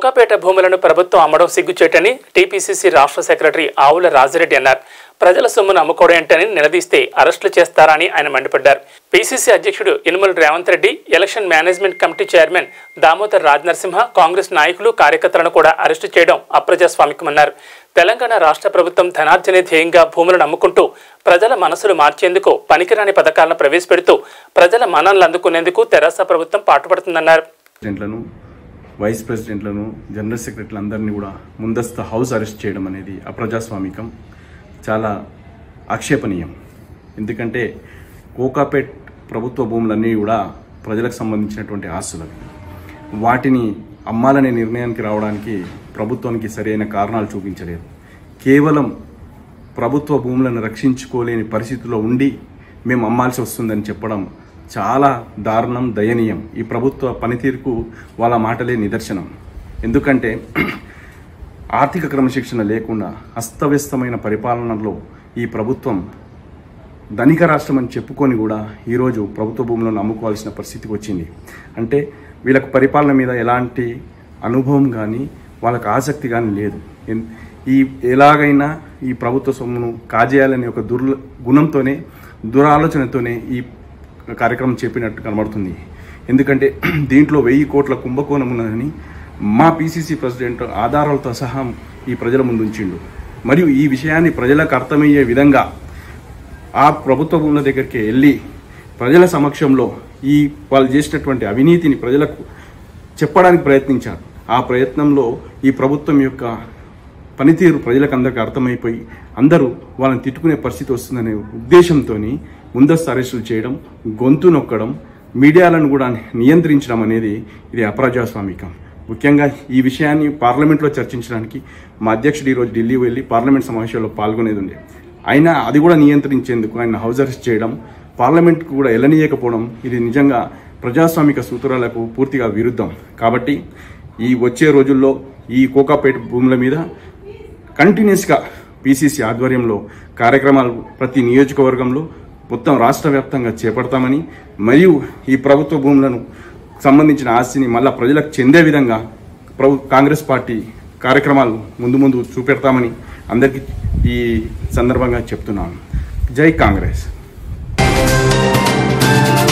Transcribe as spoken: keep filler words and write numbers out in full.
కోకాపేట భూములను ప్రభుత్వం అమ్మడం సిగ్గుచేటని టీపీసీసీ రాష్ట్ర సెక్రటరీ ఆవుల రాజిరెడ్డి అన్నారు. ప్రజల సొమ్మును అమ్ముకోవడం ఏంటని నిలదీస్తే అరెస్టులు చేస్తారని ఆయన మండిపడ్డారు. పీసీసీ అధ్యక్షుడు Yenumula Revanth Reddy, election management committee chairman Damodar Rajanarasimha, Congress నాయకులు, కార్యకర్తలను కూడా అరెస్టు చేయడం అప్రజాస్వామికమన్నారు. తెలంగాణ రాష్ట్ర ప్రభుత్వం ధనార్జనే ధ్యేయంగా భూములను అమ్ముకుంటూ ప్రజల మనసులు మార్చేందుకు పనికిరాని పథకాలను ప్రవేశపెడుతూ ప్రజల మన్ననలు అందుకునేందుకు తెరాస ప్రభుత్వం పాటుపడుతుందన్నారు. వైస్ ప్రెసిడెంట్లను, జనరల్ సెక్రటరీలందరినీ కూడా ముందస్తు హౌస్ అరెస్ట్ చేయడం అనేది అప్రజాస్వామికం, చాలా ఆక్షేపణీయం. ఎందుకంటే కోకాపేట్ ప్రభుత్వ భూములన్నీ కూడా ప్రజలకు సంబంధించినటువంటి ఆస్తులు. వాటిని అమ్మాలనే నిర్ణయానికి రావడానికి ప్రభుత్వానికి సరైన కారణాలు చూపించలేదు. కేవలం ప్రభుత్వ భూములను రక్షించుకోలేని పరిస్థితిలో ఉండి మేము అమ్మాల్సి వస్తుందని చెప్పడం చాలా దారుణం, దయనీయం. ఈ ప్రభుత్వ పనితీరుకు వాళ్ళ మాటలే నిదర్శనం. ఎందుకంటే ఆర్థిక క్రమశిక్షణ లేకుండా అస్తవ్యస్తమైన పరిపాలనలో ఈ ప్రభుత్వం ధనిక రాష్ట్రం అని చెప్పుకొని కూడా ఈరోజు ప్రభుత్వ భూములను అమ్ముకోవాల్సిన పరిస్థితికి వచ్చింది. అంటే వీళ్ళకు పరిపాలన మీద ఎలాంటి అనుభవం కానీ వాళ్ళకు ఆసక్తి కానీ లేదు. ఈ ఎలాగైనా ఈ ప్రభుత్వ సొమ్మును కాజేయాలనే ఒక దుర్ గుణంతోనే దురాలోచనతోనే ఈ కార్యక్రమం చెప్పినట్టు కనబడుతుంది. ఎందుకంటే దీంట్లో వెయ్యి కోట్ల కుంభకోణం ఉన్నదని మా పీసీసీ ప్రెసిడెంట్ ఆధారాలతో సహా ఈ ప్రజల ముందు ఉంచిండు. మరియు ఈ విషయాన్ని ప్రజలకు అర్థమయ్యే విధంగా ఆ ప్రభుత్వ భూముల దగ్గరికి వెళ్ళి ప్రజల సమక్షంలో ఈ వాళ్ళు చేసినటువంటి అవినీతిని ప్రజలకు చెప్పడానికి ప్రయత్నించారు. ఆ ప్రయత్నంలో ఈ ప్రభుత్వం యొక్క పనితీరు ప్రజలకు అందరికీ అర్థమైపోయి అందరూ వాళ్ళని తిట్టుకునే పరిస్థితి వస్తుందనే ఉద్దేశంతో ముందస్తు అరెస్టులు చేయడం, గొంతు నొక్కడం, మీడియాలను కూడా నియంత్రించడం అనేది ఇది అప్రజాస్వామికం. ముఖ్యంగా ఈ విషయాన్ని పార్లమెంట్లో చర్చించడానికి మా అధ్యక్షుడు ఈరోజు ఢిల్లీ వెళ్ళి పార్లమెంట్ సమావేశంలో పాల్గొనేది ఉండే. అయినా అది కూడా నియంత్రించేందుకు ఆయన హౌస్ అరెస్ట్ చేయడం, పార్లమెంట్కు కూడా వెళ్ళనీయకపోవడం ఇది నిజంగా ప్రజాస్వామిక సూత్రాలకు పూర్తిగా విరుద్ధం. కాబట్టి ఈ వచ్చే రోజుల్లో ఈ కోకాపేట భూముల మీద కంటిన్యూస్గా పీసీసీ ఆధ్వర్యంలో కార్యక్రమాలు ప్రతి నియోజకవర్గంలో మొత్తం రాష్ట్ర వ్యాప్తంగా చేపడతామని, మరియు ఈ ప్రభుత్వ భూములను సంబంధించిన ఆస్తిని మళ్ళా ప్రజలకు చెందే విధంగా ప్రభు కాంగ్రెస్ పార్టీ కార్యక్రమాలు ముందు ముందు చూపెడతామని అందరికీ ఈ సందర్భంగా చెప్తున్నాను. జై కాంగ్రెస్.